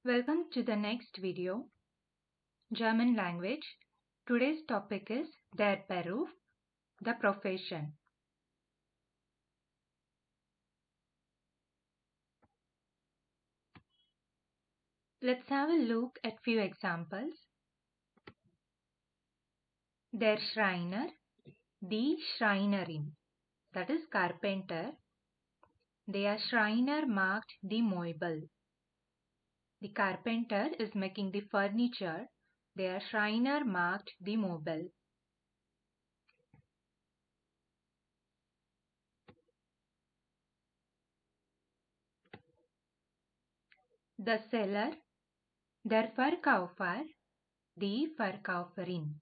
Welcome to the next video, German language. Today's topic is der Beruf, the profession. Let's have a look at few examples. Der Schreiner, die Schreinerin, that is carpenter. Der Schreiner macht die Möbel. The carpenter is making the furniture. Der Schreiner macht die Möbel. The seller, der Verkäufer, die Verkäuferin.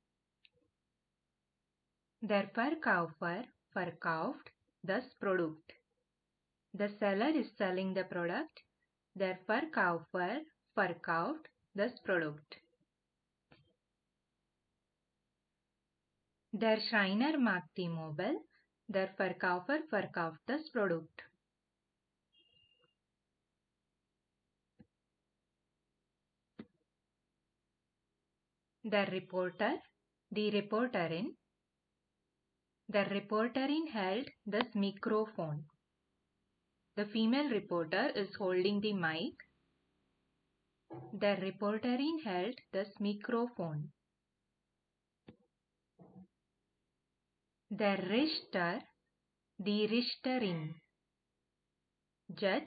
Der Verkäufer verkauft das Produkt. The seller is selling the product. Der Verkäufer verkauft das Produkt. Der Schreiner macht die Möbel. Der Verkäufer verkauft das Produkt. Der Reporter, die Reporterin. Der Reporterin hält das Mikrofon. The female reporter is holding the mic. Der Reporterin hält das Mikrofon. Der Richter, die Richterin. Judge.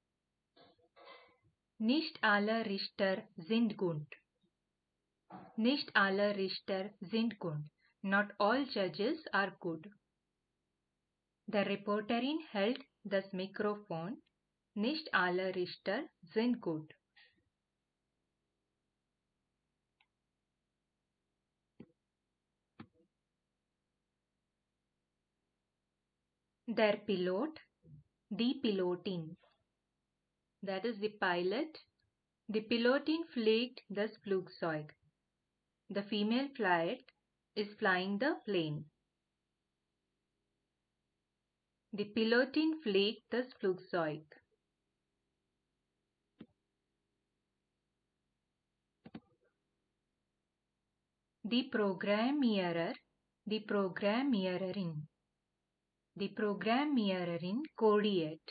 Nicht alle Richter sind gut. Nicht alle Richter sind gut. Not all judges are good. Der Reporterin hält das Mikrofon. Nicht alle Richter sind gut. Der Pilot, die Pilotin. That is the pilot. Die Pilotin fliegt das Flugzeug. The female pilot is flying the plane. Die Pilotin fliegt das Flugzeug. Die Programmierer, die Programmiererin. Die Programmiererin codiert.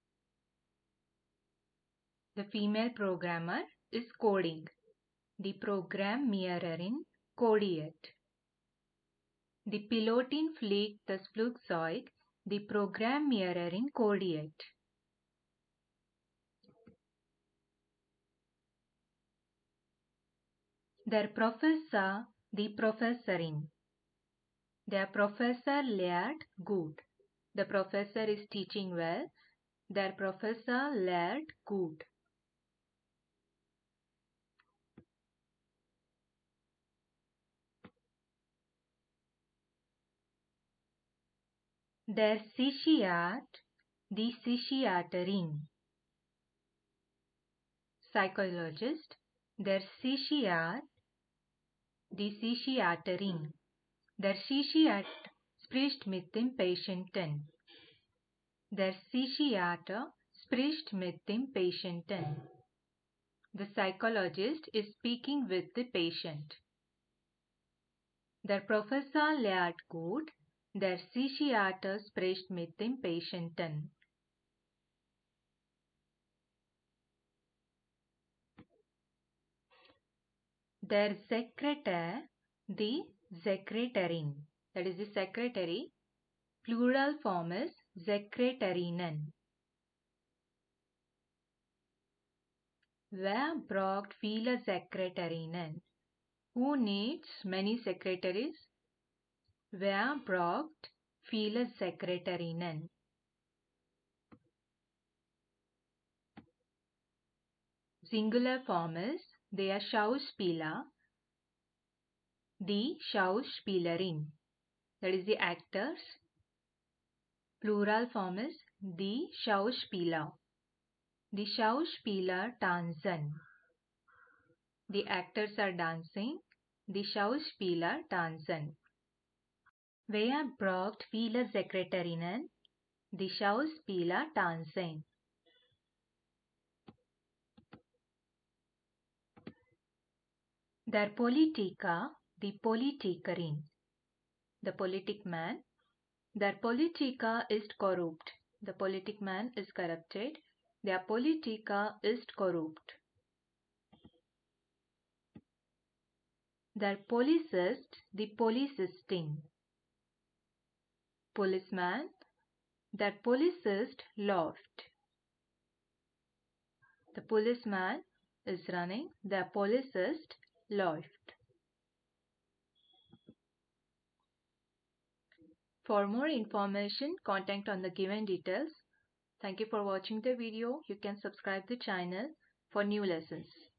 The female programmer is coding. Die Programmiererin codiert. Die Pilotin fliegt das Flugzeug. Die Programmiererin codiert. Der Professor, die Professorin. Der Professor lehrt gut. The professor is teaching well. Der Professor lehrt gut. Der Psychiat, die Psychiaterin. Psychologist, der Psychiat, die Psychiaterin. Der Psychiat spricht mit dem Patienten. Der Psychiater spricht mit dem Patienten. The psychologist is speaking with the patient. Der Professor lehrt gut. Der Psychiater spricht mit dem Patienten. Der Sekretär, die Sekretärin. That is the secretary. Plural form is Sekretärinnen. Wer braucht viele Sekretärinnen? Who needs many secretaries? Wer braucht viele Sekretärinnen? Singular form is der Schauspieler, die Schauspielerin. That is the actors. Plural form is die Schauspieler. Die Schauspieler tanzen. The actors are dancing. Die Schauspieler tanzen. Wer braucht viele Sekretärinnen? Die Schauspieler tanzen. Der Politiker, die Politikerin. The politic man. Der Politiker ist korrupt. The politic man is corrupted. Der Politiker ist korrupt. Der Polizist, die Polizistin. Policeman. Der Polizist läuft. The policeman is running. The policist läuft. For more information, contact on the given details. Thank you for watching the video. You can subscribe the channel for new lessons.